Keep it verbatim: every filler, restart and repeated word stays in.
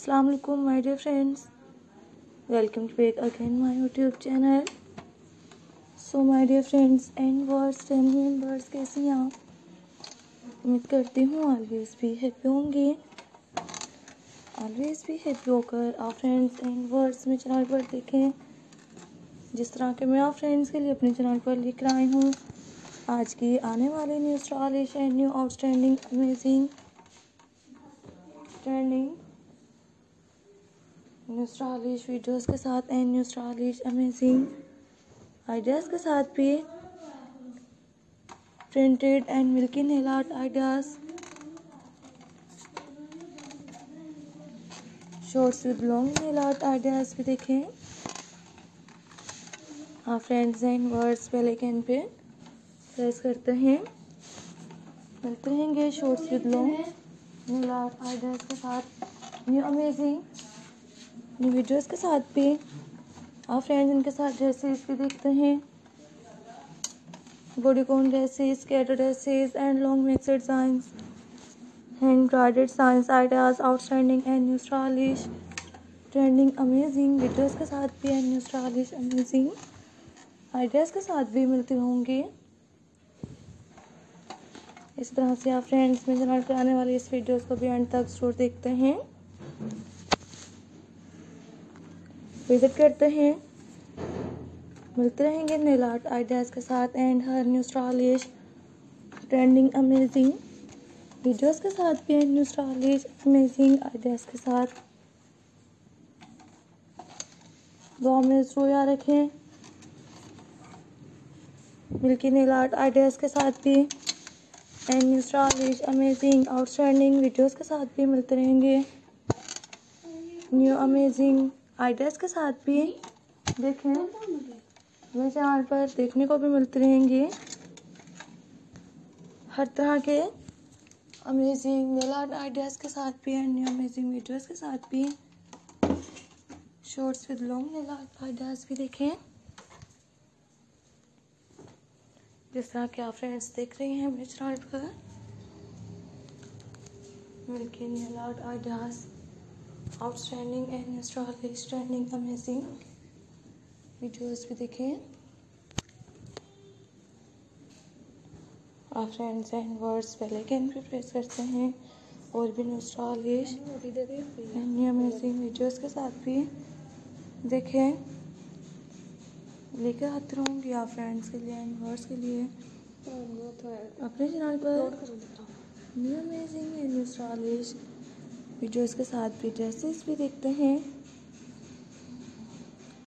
अस्सलाम वालेकुम my dear friends, welcome to back again my YouTube channel. So my dear friends and words family members, कैसी हैं आप? उम्मीद करती हूँ ऑलवेज भी हैप्पी होंगे। ऑलवेज भी हैप्पी होकर आप फ्रेंड्स एंड वर्ड्स में चैनल पर देखें जिस तरह के मैं आप फ्रेंड्स के लिए अपने चैनल पर लेकर आई हूँ आज की आने वाली new stylish and new outstanding amazing trending new stylish videos के साथ and new stylish amazing ideas के साथ भी printed and milky nail art ideas, shorts with long nail art ideas भी देखें। हाँ friends and words bell icon पे press करते हैं, मिलते रहेंगे shorts with long nail art ideas के साथ न्यू अमेजिंग न्यू वीडियोस के साथ भी। आप फ्रेंड्स इनके साथ ड्रेसेस भी देखते हैं, bodycon dresses, skater dresses and long mix designs, hand embroidered science ideas, outstanding and new stylish trending amazing videos के साथ भी and new stylish amazing ideas के साथ भी मिलती होंगी। इस तरह से आप फ्रेंड्स में चैनल पर आने वाली इस वीडियोस को भी अंत तक जरूर देखते हैं, विजिट करते हैं, मिलते रहेंगे नेल आर्ट आइडियाज़ के साथ एंड हर new stylish trending amazing videos के साथ भी and new stylish amazing ideas के साथ। दुआ में जरूर याद रखें, मिल्की नेल आर्ट आइडियाज़ के साथ भी and new stylish amazing outstanding videos के साथ भी मिलते रहेंगे, न्यू अमेजिंग आइडियाज़ के साथ भी देखें मेरे चैनल पर देखने को भी मिलते रहेंगे हर तरह के अमेजिंग नेल आर्ट आइडियाज़ के साथ भी एंड न्यू अमेजिंग वीडियोस के साथ भी, shorts with long nail art ideas भी देखें जिस तरह के आप फ्रेंड्स देख रहे हैं मेरे चैनल पर milky nail art ideas outstanding and new stylish trending amazing videos भी देखें। आप friends and words bell icon पे प्रेस करते हैं और भी new stylish and new amazing videos के साथ भी देखें लेकर आती रहूँगी आप फ्रेंड्स के लिए एंड वर्ड्स के लिए अपने चैनल पर new amazing and new stylish videos के साथ भी ड्रेसेस भी देखते हैं।